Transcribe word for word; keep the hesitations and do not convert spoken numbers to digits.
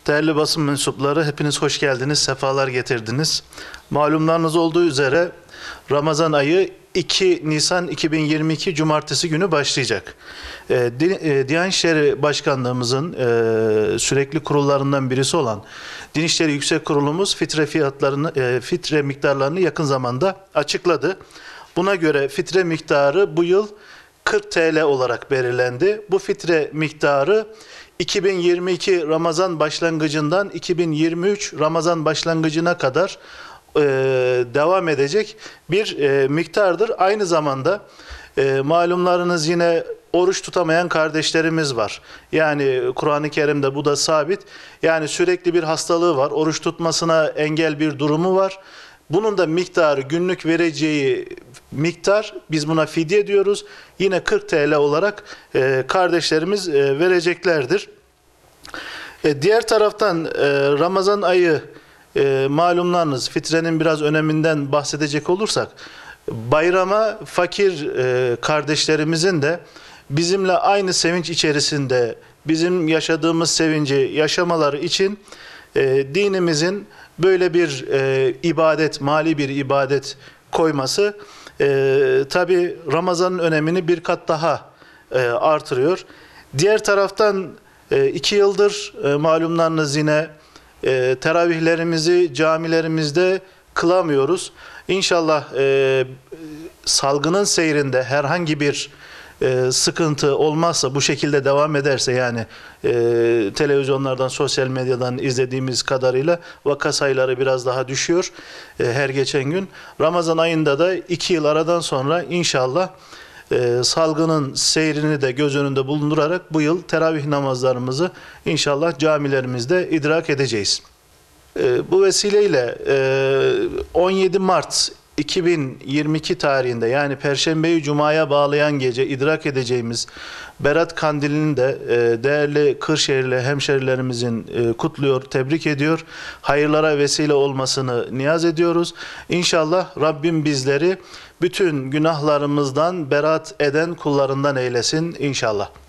Değerli basın mensupları, hepiniz hoş geldiniz, sefalar getirdiniz. Malumlarınız olduğu üzere Ramazan ayı iki Nisan iki bin yirmi iki Cumartesi günü başlayacak. E, Diyanet İşleri Başkanlığımızın e, sürekli kurullarından birisi olan Din İşleri Yüksek Kurulumuz fitre fiyatlarını, e, fitre miktarlarını yakın zamanda açıkladı. Buna göre fitre miktarı bu yıl kırk TL olarak belirlendi. Bu fitre miktarı iki bin yirmi iki Ramazan başlangıcından iki bin yirmi üç Ramazan başlangıcına kadar e, devam edecek bir e, miktardır. Aynı zamanda e, malumlarınız yine oruç tutamayan kardeşlerimiz var. Yani Kur'an-ı Kerim'de bu da sabit. Yani sürekli bir hastalığı var, oruç tutmasına engel bir durumu var. Bunun da miktarı, günlük vereceği miktar, biz buna fidye diyoruz. Yine kırk TL olarak e, kardeşlerimiz e, vereceklerdir. E, diğer taraftan e, Ramazan ayı e, malumlarınız, fitrenin biraz öneminden bahsedecek olursak, bayrama fakir e, kardeşlerimizin de bizimle aynı sevinç içerisinde bizim yaşadığımız sevinci yaşamaları için e, dinimizin böyle bir e, ibadet, mali bir ibadet koyması e, tabi Ramazan'ın önemini bir kat daha e, artırıyor. Diğer taraftan e, iki yıldır e, malumlarınız yine e, teravihlerimizi camilerimizde kılamıyoruz. İnşallah e, salgının seyrinde herhangi bir e, sıkıntı olmazsa, bu şekilde devam ederse, yani e, televizyonlardan, sosyal medyadan izlediğimiz kadarıyla vaka sayıları biraz daha düşüyor e, her geçen gün. Ramazan ayında da iki yıl aradan sonra inşallah e, salgının seyrini de göz önünde bulundurarak bu yıl teravih namazlarımızı inşallah camilerimizde idrak edeceğiz. E, bu vesileyle e, on yedi Mart iki bin yirmi iki tarihinde, yani Perşembeyi Cuma'ya bağlayan gece idrak edeceğimiz Berat Kandili'ni de e, değerli Kırşehirli hemşerilerimizin e, kutluyor, tebrik ediyor. Hayırlara vesile olmasını niyaz ediyoruz. İnşallah Rabbim bizleri bütün günahlarımızdan berat eden kullarından eylesin inşallah.